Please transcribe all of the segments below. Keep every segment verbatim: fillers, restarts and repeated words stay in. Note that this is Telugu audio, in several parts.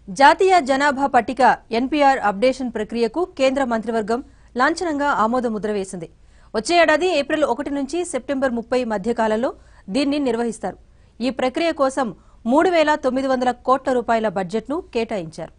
జాతీయ జనాభా పట్టిక ఎన్పీఆర్ అప్డేషన్ ప్రక్రియకు కేంద్ర మంత్రివర్గం లాంఛనంగా ఆమోద ముద్ర వేసింది. వచ్చే ఏడాది ఏప్రిల్ ఒకటి నుంచి సెప్టెంబర్ ముప్పై మధ్య కాలంలో దీన్ని నిర్వహిస్తారు. ఈ ప్రక్రియ కోసం మూడు వేల తొమ్మిది వందల కోట్ల రూపాయల బడ్జెట్ను కేటాయించారు.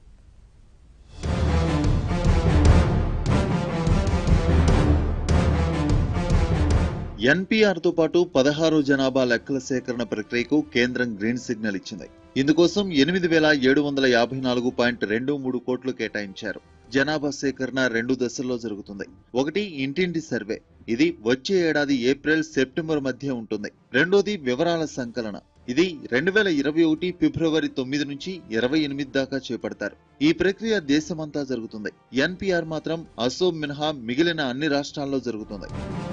ఎన్పీఆర్ తో పాటు పదహారు జనాభా లెక్కల సేకరణ ప్రక్రియకు కేంద్రం గ్రీన్ సిగ్నల్ ఇచ్చింది. ఇందుకోసం ఎనిమిది వేల ఏడు వందల యాభై నాలుగు పాయింట్ రెండు మూడు కోట్లు కేటాయించారు. జనాభా సేకరణ రెండు దశల్లో జరుగుతుంది. ఒకటి ఇంటింటి సర్వే, ఇది వచ్చే ఏడాది ఏప్రిల్ సెప్టెంబర్ మధ్య ఉంటుంది. రెండోది వివరాల సంకలన, ఇది రెండు వేల ఇరవై ఒకటి ఫిబ్రవరి తొమ్మిది నుంచి ఇరవై ఎనిమిది దాకా చేపడతారు. ఈ ప్రక్రియ దేశమంతా జరుగుతుంది. ఎన్పీఆర్ మాత్రం అసోం మినహా మిగిలిన అన్ని రాష్ట్రాల్లో జరుగుతుంది.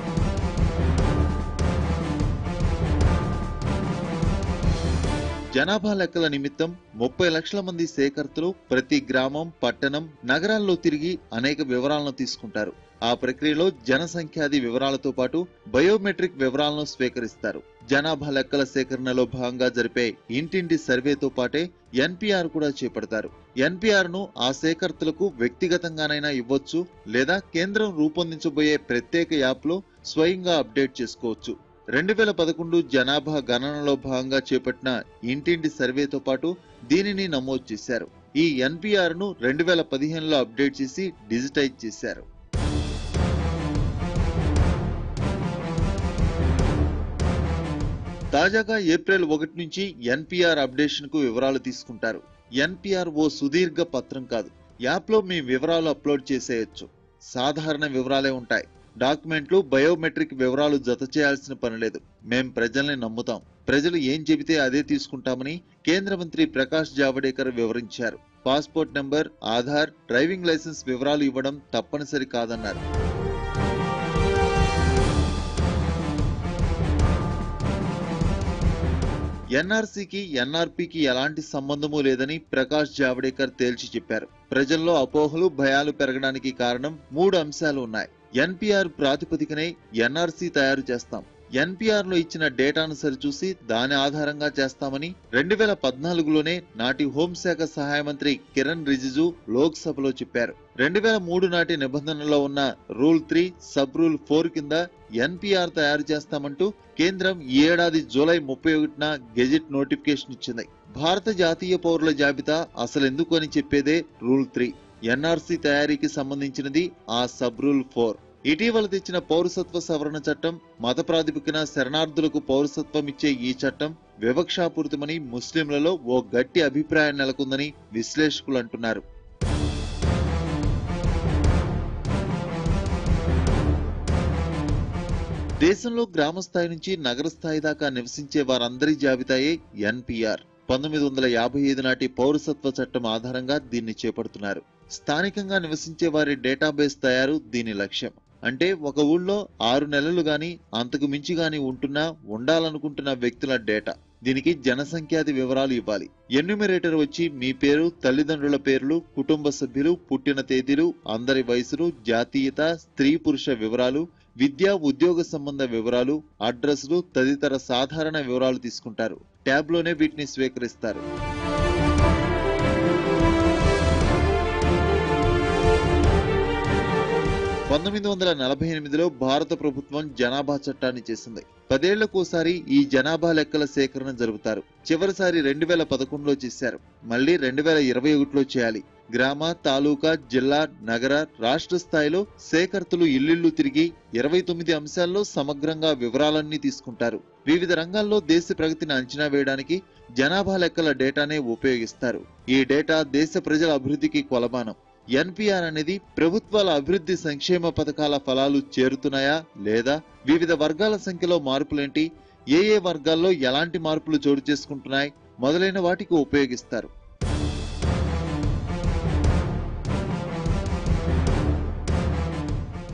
జనాభా లెక్కల నిమిత్తం ముప్పై లక్షల మంది సేకర్తలు ప్రతి గ్రామం, పట్టణం, నగరాల్లో తిరిగి అనేక వివరాలను తీసుకుంటారు. ఆ ప్రక్రియలో జనసంఖ్యాది వివరాలతో పాటు బయోమెట్రిక్ వివరాలను స్వీకరిస్తారు. జనాభా లెక్కల సేకరణలో భాగంగా జరిపే ఇంటింటి సర్వేతో పాటే ఎన్పీఆర్ కూడా చేపడతారు. ఎన్పీఆర్ ను ఆ సేకర్తలకు వ్యక్తిగతంగానైనా ఇవ్వచ్చు, లేదా కేంద్రం రూపొందించబోయే ప్రత్యేక యాప్ లో స్వయంగా అప్డేట్ చేసుకోవచ్చు. రెండు వేల పదకొండు జనాభా గణనలో భాగంగా చేపట్టిన ఇంటింటి సర్వేతో పాటు దీనిని నమోదు చేశారు. ఈ ఎన్పీఆర్ ను రెండు వేల పదిహేనులో అప్డేట్ చేసి డిజిటైజ్ చేశారు. తాజాగా ఏప్రిల్ ఒకటి నుంచి ఎన్పీఆర్ అప్డేషన్ కు వివరాలు తీసుకుంటారు. ఎన్పీఆర్ ఓ సుదీర్ఘ పత్రం కాదు. యాప్ లో మీ వివరాలు అప్లోడ్ చేసేయచ్చు. సాధారణ వివరాలే ఉంటాయి. డాక్యుమెంట్లు, బయోమెట్రిక్ వివరాలు జత చేయాల్సిన పని లేదు. మేం ప్రజల్ని నమ్ముతాం, ప్రజలు ఏం చెబితే అదే తీసుకుంటామని కేంద్ర మంత్రి ప్రకాష్ జావడేకర్ వివరించారు. Passport number, Aadhaar, driving licence వివరాలు ఇవ్వడం తప్పనిసరి కాదన్నారు. ఎన్ఆర్సీకి, ఎన్ఆర్పీకి ఎలాంటి సంబంధమూ లేదని ప్రకాష్ జావడేకర్ తేల్చి చెప్పారు. ప్రజల్లో అపోహలు, భయాలు పెరగడానికి కారణం మూడు అంశాలు ఉన్నాయి. ఎన్పీఆర్ ప్రాతిపదికనే ఎన్ఆర్సీ తయారు చేస్తాం. ఎన్పీఆర్ లో ఇచ్చిన డేటాను సరిచూసి దాని ఆధారంగా చేస్తామని రెండు వేల పద్నాలుగులోనే నాటి హోంశాఖ సహాయ మంత్రి కిరణ్ రిజిజు లోక్ సభలో చెప్పారు. రెండు వేల మూడు నాటి నిబంధనలో ఉన్న rule three, sub rule four కింద ఎన్పీఆర్ తయారు చేస్తామంటూ కేంద్రం ఈ ఏడాది జూలై ముప్పై ఒకటిన గెజిట్ నోటిఫికేషన్ ఇచ్చింది. భారత జాతీయ పౌరుల జాబితా అసలెందుకు అని చెప్పేదే రూల్ త్రీ. ఎన్ఆర్సీ తయారీకి సంబంధించినది ఆ సబ్ రూల్ ఫోర్. ఇటీవల తెచ్చిన పౌరసత్వ సవరణ చట్టం, మత ప్రాతిపదికన శరణార్థులకు పౌరసత్వం ఇచ్చే ఈ చట్టం వివక్షాపూరితమని ముస్లింలలో ఓ గట్టి అభిప్రాయం నెలకొందని విశ్లేషకులు అంటున్నారు. దేశంలో గ్రామ స్థాయి నుంచి నగర స్థాయి దాకా నివసించే వారందరి జాబితాయే ఎన్పీఆర్. పంతొమ్మిది వందల యాభై ఐదు నాటి పౌరసత్వ చట్టం ఆధారంగా దీన్ని చేపడుతున్నారు. స్థానికంగా నివసించే వారి డేటాబేస్ తయారు దీని లక్ష్యం. అంటే ఒక ఊళ్ళో ఆరు నెలలు గాని అంతకు మించి గాని ఉంటున్నా, ఉండాలనుకుంటున్న వ్యక్తుల డేటా. దీనికి జనసంఖ్యాది వివరాలు ఇవ్వాలి. ఎన్యూమరేటర్ వచ్చి మీ పేరు, తల్లిదండ్రుల పేర్లు, కుటుంబ సభ్యులు, పుట్టిన తేదీలు, అందరి వయసులు, జాతీయత, స్త్రీ పురుష వివరాలు, విద్యా ఉద్యోగ సంబంధ వివరాలు, అడ్రస్లు తదితర సాధారణ వివరాలు తీసుకుంటారు. ట్యాబ్ లోనే వీటిని స్వీకరిస్తారు. పంతొమ్మిది వందల నలభై ఎనిమిదిలో భారత ప్రభుత్వం జనాభా చట్టాన్ని చేసింది. పదేళ్లకోసారి ఈ జనాభా లెక్కల సేకరణ జరుపుతారు. చివరిసారి రెండు వేల పదకొండులో చేశారు. మళ్లీ రెండు వేల ఇరవై ఒకటిలో చేయాలి. గ్రామ, తాలూకా, జిల్లా, నగర, రాష్ట్ర స్థాయిలో సేకర్తలు ఇల్లిళ్లు తిరిగి ఇరవై తొమ్మిది అంశాల్లో సమగ్రంగా వివరాలన్నీ తీసుకుంటారు. వివిధ రంగాల్లో దేశ ప్రగతిని అంచనా వేయడానికి జనాభా లెక్కల డేటానే ఉపయోగిస్తారు. ఈ డేటా దేశ ప్రజల అభివృద్ధికి కొలమానం. ఎన్పీఆర్ అనేది ప్రభుత్వాల అభివృద్ధి సంక్షేమ పథకాల ఫలాలు చేరుతున్నాయా లేదా, వివిధ వర్గాల సంఖ్యలో మార్పులేంటి, ఏ ఏ వర్గాల్లో ఎలాంటి మార్పులు చోటు చేసుకుంటున్నాయి మొదలైన వాటికి ఉపయోగిస్తారు.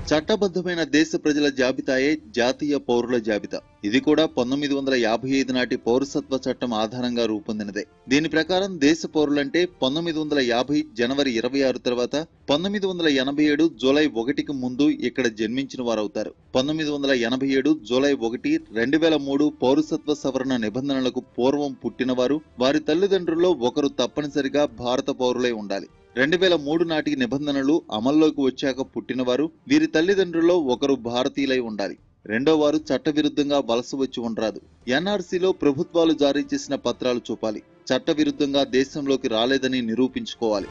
చట్టబద్ధమైన దేశ ప్రజల జాబితాయే జాతీయ పౌరుల జాబితా. ఇది కూడా పంతొమ్మిది వందల యాభై ఐదు నాటి పౌరసత్వ చట్టం ఆధారంగా రూపొందినదే. దీని ప్రకారం దేశ పౌరులంటే పంతొమ్మిది వందల యాభై జనవరి ఇరవై ఆరు తర్వాత పంతొమ్మిది వందల ఎనభై ఏడు జూలై ఒకటికి ముందు ఇక్కడ జన్మించిన వారవుతారు. పంతొమ్మిది వందల ఎనభై ఏడు జూలై ఒకటి రెండు వేల మూడు పౌరసత్వ సవరణ నిబంధనలకు పూర్వం పుట్టినవారు, వారి తల్లిదండ్రుల్లో ఒకరు తప్పనిసరిగా భారత పౌరులై ఉండాలి. రెండు వేల మూడు నాటికి నిబంధనలు అమల్లోకి వచ్చాక పుట్టినవారు, వీరి తల్లిదండ్రుల్లో ఒకరు భారతీయులై ఉండాలి. రెండో వారు చట్టవిరుద్ధంగా వలస వచ్చి ఉండరాదు. ఎన్ఆర్సీలో ప్రభుత్వాలు జారీ చేసిన పత్రాలు చూపాలి. చట్టవిరుద్ధంగా దేశంలోకి రాలేదని నిరూపించుకోవాలి.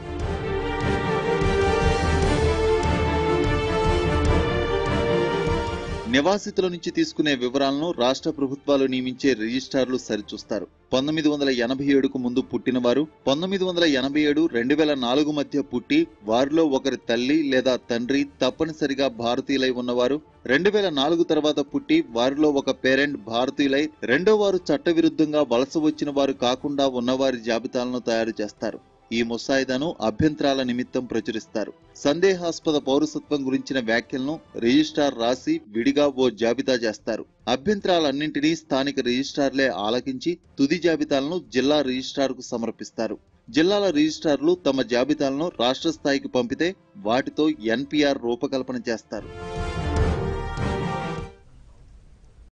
నివాసితుల నుంచి తీసుకునే వివరాలను రాష్ట్ర ప్రభుత్వాలు నియమించే రిజిస్ట్రార్లు సరిచూస్తారు. పంతొమ్మిది వందల ఎనభై ఏడుకు ముందు పుట్టిన వారు, పంతొమ్మిది వందల ఎనభై ఏడు రెండు వేల నాలుగు మధ్య పుట్టి వారిలో ఒకరి తల్లి లేదా తండ్రి తప్పనిసరిగా భారతీయులై ఉన్నవారు, రెండు వేల నాలుగు తర్వాత పుట్టి వారిలో ఒక పేరెంట్ భారతీయులై రెండో వారు చట్టవిరుద్ధంగా వలస వచ్చిన వారు కాకుండా ఉన్నవారి జాబితాలను తయారు చేస్తారు. ఈ ముసాయిదాను అభ్యంతరాల నిమిత్తం ప్రచురిస్తారు. సందేహాస్పద పౌరసత్వం గురించిన వ్యాఖ్యలను రిజిస్ట్రార్ రాసి విడిగా ఓ జాబితా చేస్తారు. అభ్యంతరాలన్నింటినీ స్థానిక రిజిస్ట్రార్లే ఆలకించి తుది జాబితాలను జిల్లా రిజిస్ట్రార్కు సమర్పిస్తారు. జిల్లాల రిజిస్ట్రార్లు తమ జాబితాలను రాష్ట్ర స్థాయికి పంపితే వాటితో ఎన్పీఆర్ రూపకల్పన చేస్తారు.